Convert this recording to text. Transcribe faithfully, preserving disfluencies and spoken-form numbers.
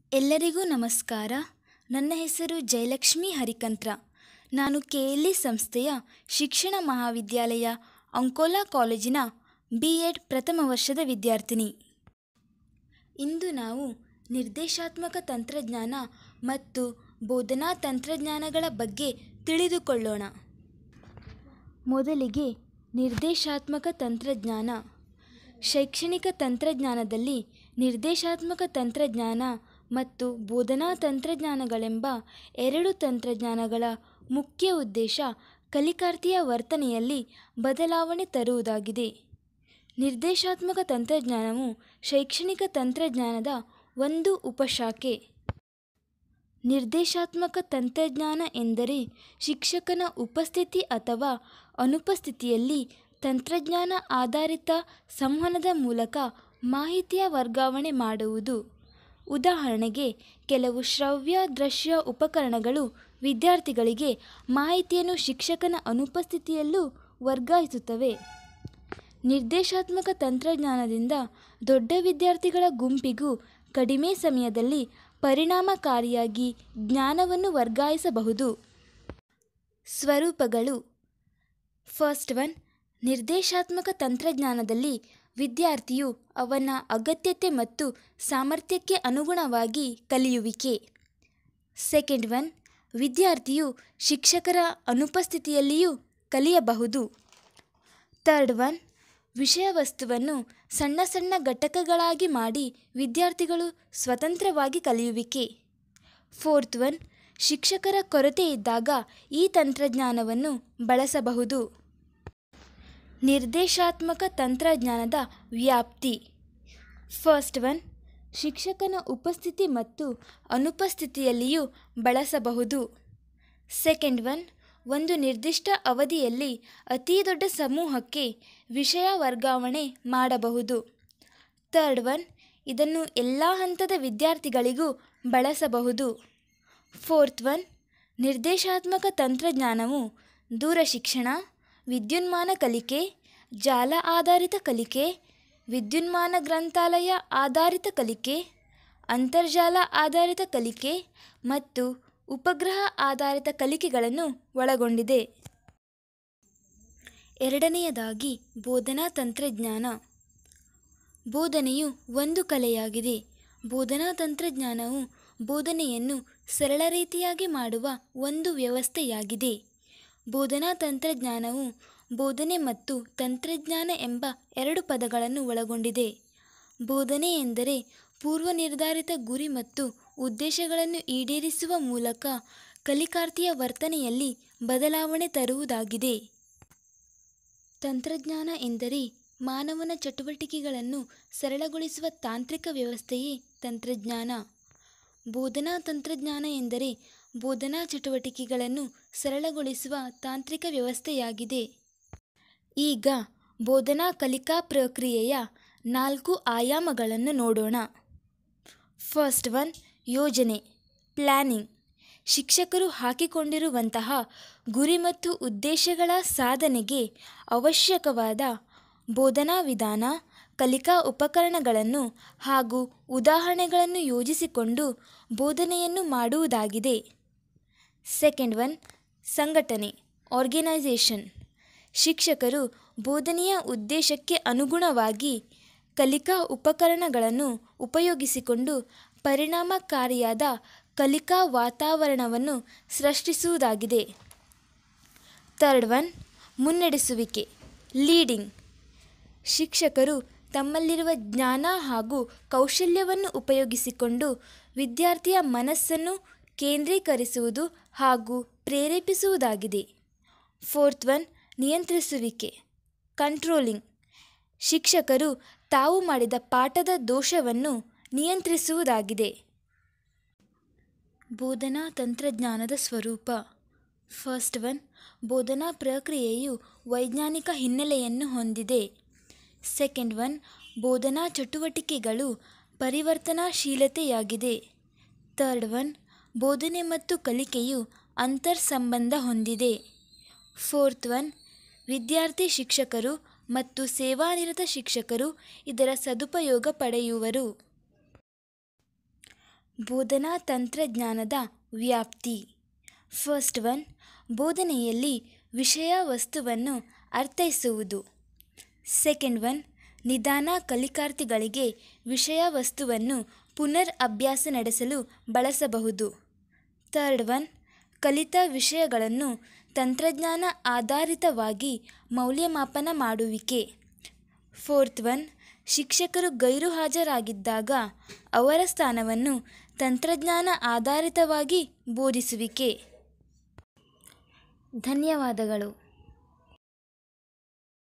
ಎಲ್ಲರಿಗೂ ನಮಸ್ಕಾರ. ನನ್ನ ಹೆಸರು ಜಯಲಕ್ಷ್ಮಿ ಹರಿಕಂತ್ರ. ನಾನು ಕೆ ಎಲ್ ಇ ಸಂಸ್ಥೆಯ ಶಿಕ್ಷಣ ಮಹಾವಿದ್ಯಾಲಯ ಅಂಕೋಲಾ ಕಾಲೇಜಿನ ಬಿ ಎಡ್ ಪ್ರಥಮ ವರ್ಷದ ವಿದ್ಯಾರ್ಥಿನಿ. ಇಂದು ನಾವು ನಿರ್ದೇಶಾತ್ಮಕ ತಂತ್ರಜ್ಞಾನ ಮತ್ತು ಬೋಧನಾ ತಂತ್ರಜ್ಞಾನಗಳ ಬಗ್ಗೆ ತಿಳಿದುಕೊಳ್ಳೋಣ. ಮೊದಲಿಗೆ ನಿರ್ದೇಶಾತ್ಮಕ ತಂತ್ರಜ್ಞಾನ. ಶೈಕ್ಷಣಿಕ ತಂತ್ರಜ್ಞಾನದಲ್ಲಿ ನಿರ್ದೇಶಾತ್ಮಕ ತಂತ್ರಜ್ಞಾನ ಮತ್ತು ಬೋಧನಾ ತಂತ್ರಜ್ಞಾನಗಳೆಂಬ ಎರಡು ತಂತ್ರಜ್ಞಾನಗಳ ಮುಖ್ಯ ಉದ್ದೇಶ ಕಲಿಕಾರ್ಥಿಯ ವರ್ತನೆಯಲ್ಲಿ ಬದಲಾವಣೆ ತರುವುದಾಗಿದೆ. ನಿರ್ದೇಶಾತ್ಮಕ ತಂತ್ರಜ್ಞಾನವು ಶೈಕ್ಷಣಿಕ ತಂತ್ರಜ್ಞಾನದ ಒಂದು ಉಪಶಾಖೆ. ನಿರ್ದೇಶಾತ್ಮಕ ತಂತ್ರಜ್ಞಾನ ಎಂದರೆ ಶಿಕ್ಷಕನ ಉಪಸ್ಥಿತಿ ಅಥವಾ ಅನುಪಸ್ಥಿತಿಯಲ್ಲಿ ತಂತ್ರಜ್ಞಾನ ಆಧಾರಿತ ಸಂವಹನದ ಮೂಲಕ ಮಾಹಿತಿಯ ವರ್ಗಾವಣೆ ಮಾಡುವುದು. ಉದಾಹರಣೆಗೆ, ಕೆಲವು ಶ್ರವ್ಯ ದೃಶ್ಯ ಉಪಕರಣಗಳು ವಿದ್ಯಾರ್ಥಿಗಳಿಗೆ ಮಾಹಿತಿಯನ್ನು ಶಿಕ್ಷಕನ ಅನುಪಸ್ಥಿತಿಯಲ್ಲೂ ವರ್ಗಾಯಿಸುತ್ತವೆ. ನಿರ್ದೇಶಾತ್ಮಕ ತಂತ್ರಜ್ಞಾನದಿಂದ ದೊಡ್ಡ ವಿದ್ಯಾರ್ಥಿಗಳ ಗುಂಪಿಗೂ ಕಡಿಮೆ ಸಮಯದಲ್ಲಿ ಪರಿಣಾಮಕಾರಿಯಾಗಿ ಜ್ಞಾನವನ್ನು ವರ್ಗಾಯಿಸಬಹುದು. ಸ್ವರೂಪಗಳು. ಫಸ್ಟ್ ಒನ್, ನಿರ್ದೇಶಾತ್ಮಕ ತಂತ್ರಜ್ಞಾನದಲ್ಲಿ ವಿದ್ಯಾರ್ಥಿಯು ಅವನ ಅಗತ್ಯತೆ ಮತ್ತು ಸಾಮರ್ಥ್ಯಕ್ಕೆ ಅನುಗುಣವಾಗಿ ಕಲಿಯುವಿಕೆ. ಸೆಕೆಂಡ್ ಒನ್, ವಿದ್ಯಾರ್ಥಿಯು ಶಿಕ್ಷಕರ ಅನುಪಸ್ಥಿತಿಯಲ್ಲಿಯೂ ಕಲಿಯಬಹುದು. ಥರ್ಡ್ ಒನ್, ವಿಷಯ ವಸ್ತುವನ್ನು ಸಣ್ಣ ಸಣ್ಣ ಘಟಕಗಳಾಗಿ ಮಾಡಿ ವಿದ್ಯಾರ್ಥಿಗಳು ಸ್ವತಂತ್ರವಾಗಿ ಕಲಿಯುವಿಕೆ. ಫೋರ್ತ್ ಒನ್, ಶಿಕ್ಷಕರ ಕೊರತೆ ಇದ್ದಾಗ ಈ ತಂತ್ರಜ್ಞಾನವನ್ನು ಬಳಸಬಹುದು. ನಿರ್ದೇಶಾತ್ಮಕ ತಂತ್ರಜ್ಞಾನದ ವ್ಯಾಪ್ತಿ. ಫಸ್ಟ್ ಒನ್, ಶಿಕ್ಷಕನ ಉಪಸ್ಥಿತಿ ಮತ್ತು ಅನುಪಸ್ಥಿತಿಯಲ್ಲಿಯೂ ಬಳಸಬಹುದು. ಸೆಕೆಂಡ್ ಒನ್, ಒಂದು ನಿರ್ದಿಷ್ಟ ಅವಧಿಯಲ್ಲಿ ಅತಿ ದೊಡ್ಡ ಸಮೂಹಕ್ಕೆ ವಿಷಯ ವರ್ಗಾವಣೆ ಮಾಡಬಹುದು. ಥರ್ಡ್ ಒನ್, ಇದನ್ನು ಎಲ್ಲ ಹಂತದ ವಿದ್ಯಾರ್ಥಿಗಳಿಗೂ ಬಳಸಬಹುದು. ಫೋರ್ತ್ ಒನ್, ನಿರ್ದೇಶಾತ್ಮಕ ತಂತ್ರಜ್ಞಾನವು ದೂರಶಿಕ್ಷಣ, ವಿದ್ಯುನ್ಮಾನ ಕಲಿಕೆ, ಜಾಲ ಆಧಾರಿತ ಕಲಿಕೆ, ವಿದ್ಯುನ್ಮಾನ ಗ್ರಂಥಾಲಯ ಆಧಾರಿತ ಕಲಿಕೆ, ಅಂತರ್ಜಾಲ ಆಧಾರಿತ ಕಲಿಕೆ ಮತ್ತು ಉಪಗ್ರಹ ಆಧಾರಿತ ಕಲಿಕೆಗಳನ್ನು ಒಳಗೊಂಡಿದೆ. ಎರಡನೆಯದಾಗಿ ಬೋಧನಾ ತಂತ್ರಜ್ಞಾನ. ಬೋಧನೆಯು ಒಂದು ಕಲೆಯಾಗಿದೆ. ಬೋಧನಾ ತಂತ್ರಜ್ಞಾನವು ಬೋಧನೆಯನ್ನು ಸರಳ ರೀತಿಯಾಗಿ ಮಾಡುವ ಒಂದು ವ್ಯವಸ್ಥೆಯಾಗಿದೆ. ಬೋಧನಾ ತಂತ್ರಜ್ಞಾನವು ಬೋಧನೆ ಮತ್ತು ತಂತ್ರಜ್ಞಾನ ಎಂಬ ಎರಡು ಪದಗಳನ್ನು ಒಳಗೊಂಡಿದೆ. ಬೋಧನೆ ಎಂದರೆ ಪೂರ್ವ ನಿರ್ಧಾರಿತ ಗುರಿ ಮತ್ತು ಉದ್ದೇಶಗಳನ್ನು ಈಡೇರಿಸುವ ಮೂಲಕ ಕಲಿಕಾರ್ಥಿಯ ವರ್ತನೆಯಲ್ಲಿ ಬದಲಾವಣೆ ತರುವುದಾಗಿದೆ. ತಂತ್ರಜ್ಞಾನ ಎಂದರೆ ಮಾನವನ ಚಟುವಟಿಕೆಗಳನ್ನು ಸರಳಗೊಳಿಸುವ ತಾಂತ್ರಿಕ ವ್ಯವಸ್ಥೆಯೇ ತಂತ್ರಜ್ಞಾನ. ಬೋಧನಾ ತಂತ್ರಜ್ಞಾನ ಎಂದರೆ ಬೋಧನಾ ಚಟುವಟಿಕೆಗಳನ್ನು ಸರಳಗೊಳಿಸುವ ತಾಂತ್ರಿಕ ವ್ಯವಸ್ಥೆಯಾಗಿದೆ. ಈಗ ಬೋಧನಾ ಕಲಿಕಾ ಪ್ರಕ್ರಿಯೆಯ ನಾಲ್ಕು ಆಯಾಮಗಳನ್ನು ನೋಡೋಣ. ಫಸ್ಟ್ ಒನ್, ಯೋಜನೆ, ಪ್ಲ್ಯಾನಿಂಗ್. ಶಿಕ್ಷಕರು ಹಾಕಿಕೊಂಡಿರುವಂತಹ ಗುರಿ ಮತ್ತು ಉದ್ದೇಶಗಳ ಸಾಧನೆಗೆ ಅವಶ್ಯಕವಾದ ಬೋಧನಾ ವಿಧಾನ, ಕಲಿಕಾ ಉಪಕರಣಗಳನ್ನು ಹಾಗೂ ಉದಾಹರಣೆಗಳನ್ನು ಯೋಜಿಸಿಕೊಂಡು ಬೋಧನೆಯನ್ನು ಮಾಡುವುದಾಗಿದೆ. ಸೆಕೆಂಡ್ ಒನ್, ಸಂಘಟನೆ, ಆರ್ಗನೈಸೇಷನ್. ಶಿಕ್ಷಕರು ಬೋಧನೆಯ ಉದ್ದೇಶಕ್ಕೆ ಅನುಗುಣವಾಗಿ ಕಲಿಕಾ ಉಪಕರಣಗಳನ್ನು ಉಪಯೋಗಿಸಿಕೊಂಡು ಪರಿಣಾಮಕಾರಿಯಾದ ಕಲಿಕಾ ವಾತಾವರಣವನ್ನು ಸೃಷ್ಟಿಸುವುದಾಗಿದೆ. ಥರ್ಡ್ ಒನ್, ಮುನ್ನಡೆಸುವಿಕೆ, ಲೀಡಿಂಗ್. ಶಿಕ್ಷಕರು ತಮ್ಮಲ್ಲಿರುವ ಜ್ಞಾನ ಹಾಗೂ ಕೌಶಲ್ಯವನ್ನು ಉಪಯೋಗಿಸಿಕೊಂಡು ವಿದ್ಯಾರ್ಥಿಯ ಮನಸ್ಸನ್ನು ಕೇಂದ್ರೀಕರಿಸುವುದು ಹಾಗೂ ಪ್ರೇರೇಪಿಸುವುದಾಗಿದೆ. ಫೋರ್ತ್ ಒನ್, ನಿಯಂತ್ರಿಸುವಿಕೆ, ಕಂಟ್ರೋಲಿಂಗ್. ಶಿಕ್ಷಕರು ತಾವು ಮಾಡಿದ ಪಾಠದ ದೋಷವನ್ನು ನಿಯಂತ್ರಿಸುವುದಾಗಿದೆ. ಬೋಧನಾ ತಂತ್ರಜ್ಞಾನದ ಸ್ವರೂಪ. ಫಸ್ಟ್ ಒನ್, ಬೋಧನಾ ಪ್ರಕ್ರಿಯೆಯು ವೈಜ್ಞಾನಿಕ ಹಿನ್ನೆಲೆಯನ್ನು ಹೊಂದಿದೆ. ಸೆಕೆಂಡ್ ಒನ್, ಬೋಧನಾ ಚಟುವಟಿಕೆಗಳು ಪರಿವರ್ತನಾಶೀಲತೆಯಾಗಿದೆ. ಥರ್ಡ್ ಒನ್, ಬೋಧನೆ ಮತ್ತು ಕಲಿಕೆಯು ಅಂತರ್ಸಂಬಂಧ ಹೊಂದಿದೆ. ಫೋರ್ತ್ ಒನ್, ವಿದ್ಯಾರ್ಥಿ ಶಿಕ್ಷಕರು ಮತ್ತು ಸೇವಾನಿರತ ಶಿಕ್ಷಕರು ಇದರ ಸದುಪಯೋಗ ಪಡೆಯುವರು. ಬೋಧನಾ ತಂತ್ರಜ್ಞಾನದ ವ್ಯಾಪ್ತಿ. ಫಸ್ಟ್ ಒನ್, ಬೋಧನೆಯಲ್ಲಿ ವಿಷಯ ವಸ್ತುವನ್ನು ಅರ್ಥೈಸುವುದು. ಸೆಕೆಂಡ್ ಒನ್, ನಿಧಾನ ಕಲಿಕಾರ್ಥಿಗಳಿಗೆ ವಿಷಯ ವಸ್ತುವನ್ನು ಪುನರ್ ಅಭ್ಯಾಸ ನಡೆಸಲು ಬಳಸಬಹುದು. ಥರ್ಡ್ ಒನ್, ಕಲಿತ ವಿಷಯಗಳನ್ನು ತಂತ್ರಜ್ಞಾನ ಆಧಾರಿತವಾಗಿ ಮೌಲ್ಯಮಾಪನ ಮಾಡುವಿಕೆ. ಫೋರ್ತ್ ಒನ್, ಶಿಕ್ಷಕರು ಗೈರು ಹಾಜರಾಗಿದ್ದಾಗ ಅವರ ಸ್ಥಾನವನ್ನು ತಂತ್ರಜ್ಞಾನ ಆಧಾರಿತವಾಗಿ ಬೋಧಿಸುವಿಕೆ. ಧನ್ಯವಾದಗಳು.